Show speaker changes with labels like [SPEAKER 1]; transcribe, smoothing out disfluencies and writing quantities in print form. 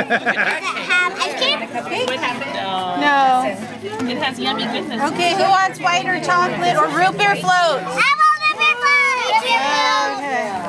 [SPEAKER 1] have ice cream?
[SPEAKER 2] No.
[SPEAKER 3] It has yummy goodness.
[SPEAKER 2] Okay, who wants white or chocolate or root beer float?
[SPEAKER 1] I want the big one!
[SPEAKER 2] Okay.